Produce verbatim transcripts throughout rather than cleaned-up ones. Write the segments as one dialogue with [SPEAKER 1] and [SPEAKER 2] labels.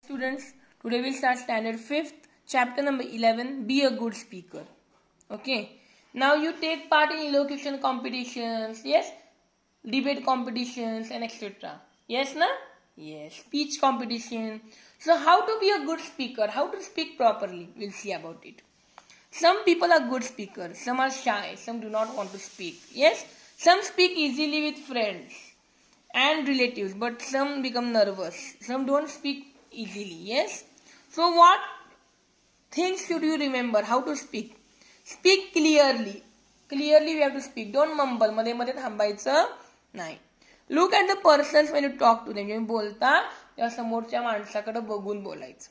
[SPEAKER 1] Students, today we'll start standard fifth, chapter number eleven, be a good speaker. Okay, now you take part in elocution competitions, yes, debate competitions and et cetera. Yes, na? Yes, speech competition. So how to be a good speaker, how to speak properly, we'll see about it. Some people are good speakers, some are shy, some do not want to speak. Yes, some speak easily with friends and relatives, but some become nervous, some don't speak easily. Yes, so what things should you remember? How to speak? Speak clearly. Clearly we have to speak. Don't mumble. मध्ये मध्ये थांबायचं नाही. Look at the persons when you talk to them. जेव्हा बोलता तेव्हा समोरच्या माणसाकडे बघून बोलायचं.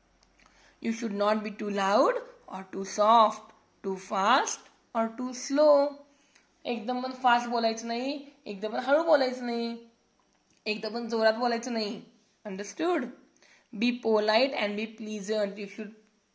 [SPEAKER 1] You should not be too loud or too soft, too fast or too slow. एकदम पण फास्ट बोलायचं नाही, एकदम पण हळू बोलायचं नाही, एकदम पण जोरात बोलायचं नाही. Understood? Be polite and be pleasant. You should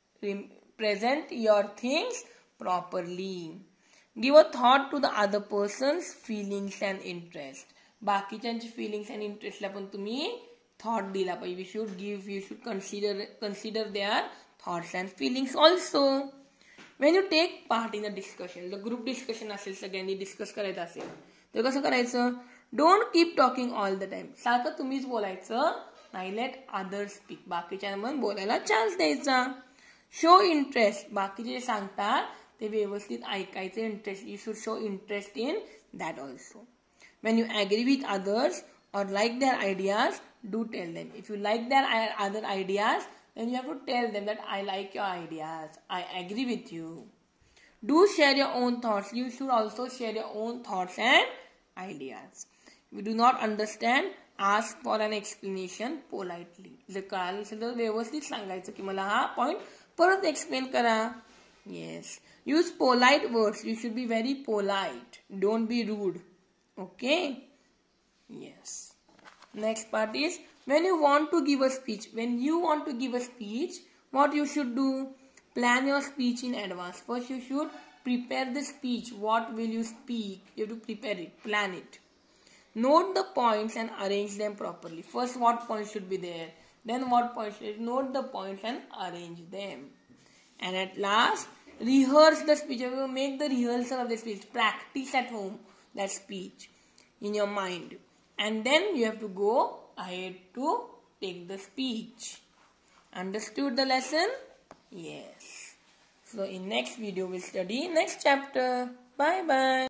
[SPEAKER 1] present your things properly. Give a thought to the other person's feelings and interest. बाकीच्यांची feelings and interest ला पण तुम्ही thought दिला पाहिजे. You should give, you should consider consider their thoughts and feelings also. When you take part in a discussion, the group discussion असेल, सगळ्यांनी discuss करायचं असेल, तर कसं करायचं? Don't keep talking all the time. सारखं तुम्हीच बोलायचं नाही. Let others speak. बाकीच्यांना पण बोलायला चान्स द्यायचा. Show interest. बाकीचे जे सांगतात ते व्यवस्थित ऐकायचं. Interest. You should show interest in that also. When you agree with others or like their ideas, do tell them. If you like their other ideas, then you have to tell them that I like your ideas. I agree with you. Do share your own thoughts. You should also share your own thoughts and ideas. If you do not understand, ask for an explanation politely. जर कळालं असेल तर व्यवस्थित सांगायचं की मला हा point परत एक्सप्लेन करा. Yes. Use polite words. You should be very polite. Don't be rude. Okay? Yes. Next part is when you want to give a speech. When you want to give a speech, what you should do? Plan your speech in advance. First you should prepare the speech. What will you speak? You have to prepare it. Plan it. Note the points and arrange them properly. First what points should be there. Then what points should note the points and arrange them. And at last, rehearse the speech. You will make the rehearsal of the speech. Practice at home that speech in your mind. And then you have to go ahead to take the speech. Understood the lesson? Yes. So in next video we'll study next chapter. Bye bye.